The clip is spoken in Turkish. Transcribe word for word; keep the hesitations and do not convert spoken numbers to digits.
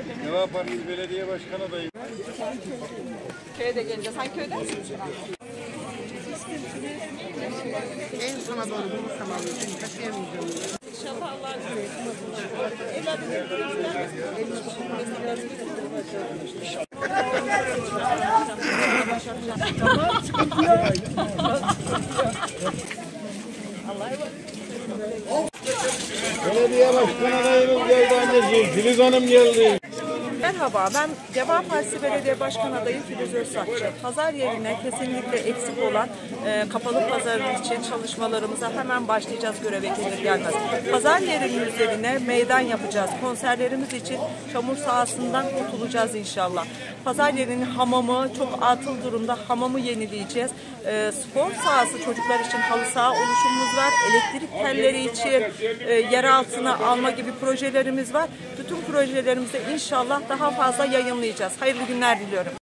Ne yaparsınız belediye başkanı adayı? Köye de geleceğiz. Sen köyde misin? En sona doğru bulursam alıyorum. Taşıyamayacağım. İnşallah Allah'a Belediye başkanı adayımız geldi anneciğim. Filiz Hanım geldi. Merhaba, ben Deva Partisi Belediye Başkan adayı Filiz Özsaççı. Pazar yerine kesinlikle eksik olan e, kapalı pazarın için çalışmalarımıza hemen başlayacağız göreve gelir gelmez. Pazar yerinin üzerine meydan yapacağız. Konserlerimiz için çamur sahasından kurtulacağız inşallah. Pazar yerinin hamamı çok atıl durumda, hamamı yenileyeceğiz. E, spor sahası çocuklar için halı saha oluşumumuz var. Elektrik telleri için e, yer altına alma gibi projelerimiz var. Bütün projelerimizde inşallah daha fazla yayınlayacağız. Hayırlı günler diliyorum.